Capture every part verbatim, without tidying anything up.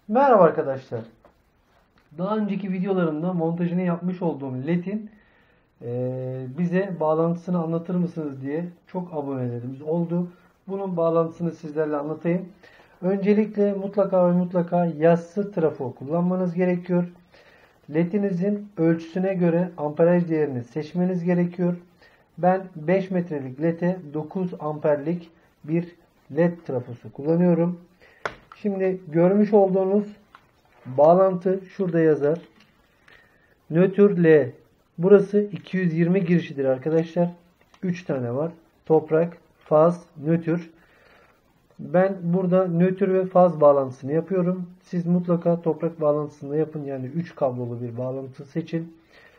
Merhaba arkadaşlar. Daha önceki videolarımda montajını yapmış olduğum ledin e, bize bağlantısını anlatır mısınız diye çok abonelerimiz oldu. Bunun bağlantısını sizlerle anlatayım. Öncelikle mutlaka ve mutlaka yassı trafo kullanmanız gerekiyor. Ledinizin ölçüsüne göre amperaj değerini seçmeniz gerekiyor. Ben beş metrelik lede dokuz amperlik bir led trafosu kullanıyorum. Şimdi görmüş olduğunuz bağlantı şurada yazar. Nötr L. Burası iki yüz yirmi girişidir arkadaşlar. üç tane var. Toprak, faz, nötr. Ben burada nötr ve faz bağlantısını yapıyorum. Siz mutlaka toprak bağlantısını yapın. Yani üç kablolu bir bağlantı seçin.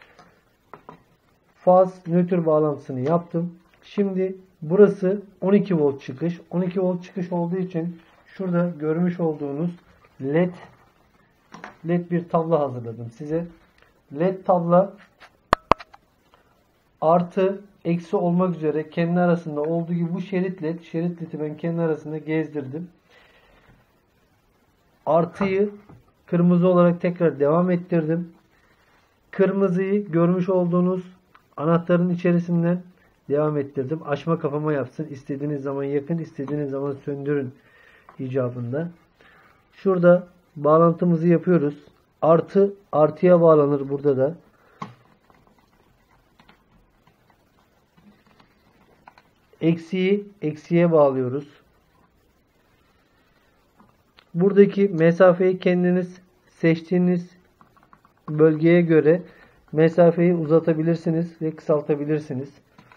Faz, nötr bağlantısını yaptım. Şimdi burası on iki volt çıkış. on iki volt çıkış olduğu için şurada görmüş olduğunuz led led bir tablo hazırladım size. Led tabla artı eksi olmak üzere kendi arasında olduğu gibi bu şerit led. Şerit ledi ben kendi arasında gezdirdim. Artıyı kırmızı olarak tekrar devam ettirdim. Kırmızıyı görmüş olduğunuz anahtarın içerisinden devam ettirdim. Açma kafama yapsın. İstediğiniz zaman yakın, istediğiniz zaman söndürün icabında. Şurada bağlantımızı yapıyoruz. Artı artıya bağlanır burada da. Eksiyi eksiye bağlıyoruz. Buradaki mesafeyi kendiniz seçtiğiniz bölgeye göre mesafeyi uzatabilirsiniz ve kısaltabilirsiniz.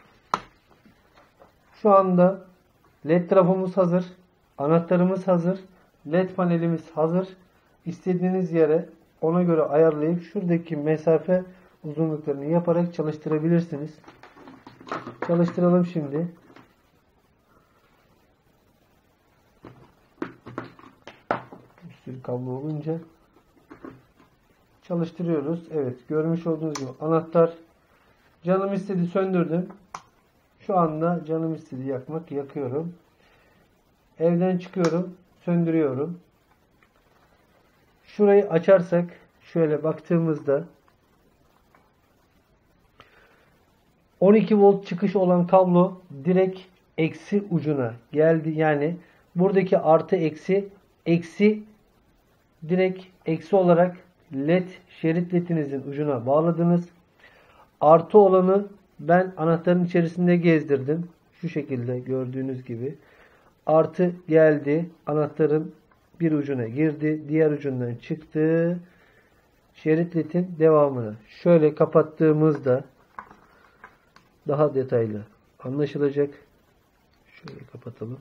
Şu anda led trafomuz hazır. Anahtarımız hazır. Led panelimiz hazır. İstediğiniz yere ona göre ayarlayıp şuradaki mesafe uzunluklarını yaparak çalıştırabilirsiniz. Çalıştıralım şimdi. Bir sürü kablo olunca çalıştırıyoruz. Evet, görmüş olduğunuz gibi anahtar canım istedi söndürdüm. Şu anda canım istedi yakmak, yakıyorum. Evden çıkıyorum, söndürüyorum. Şurayı açarsak şöyle baktığımızda on iki volt çıkış olan kablo direkt eksi ucuna geldi. Yani buradaki artı eksi eksi direkt eksi olarak led şerit ledinizin ucuna bağladınız. Artı olanı ben anahtarın içerisinde gezdirdim. Şu şekilde gördüğünüz gibi. Artı geldi. Anahtarın bir ucuna girdi. Diğer ucundan çıktı. Şerit ledin devamını şöyle kapattığımızda daha detaylı anlaşılacak. Şöyle kapatalım.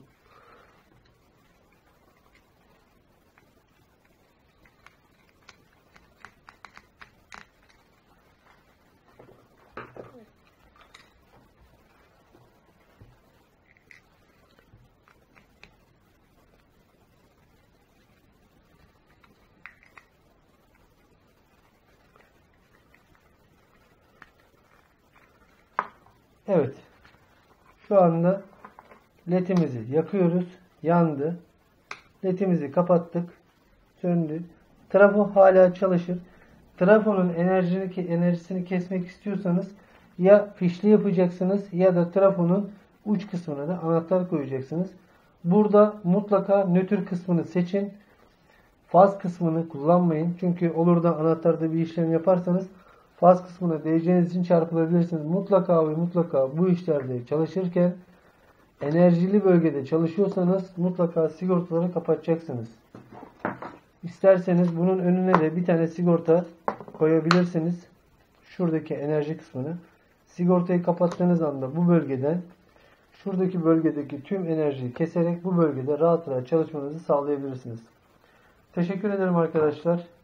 Evet. Şu anda ledimizi yakıyoruz. Yandı. Ledimizi kapattık. Söndü. Trafo hala çalışır. Trafonun enerjisini, enerjisini kesmek istiyorsanız ya fişli yapacaksınız ya da trafonun uç kısmına da anahtar koyacaksınız. Burada mutlaka nötr kısmını seçin. Faz kısmını kullanmayın. Çünkü olur da anahtarda bir işlem yaparsanız faz kısmına değeceğiniz için çarpılabilirsiniz. Mutlaka ve mutlaka bu işlerde çalışırken enerjili bölgede çalışıyorsanız mutlaka sigortaları kapatacaksınız. İsterseniz bunun önüne de bir tane sigorta koyabilirsiniz. Şuradaki enerji kısmını. Sigortayı kapattığınız anda bu bölgeden şuradaki bölgedeki tüm enerjiyi keserek bu bölgede rahat rahat çalışmanızı sağlayabilirsiniz. Teşekkür ederim arkadaşlar.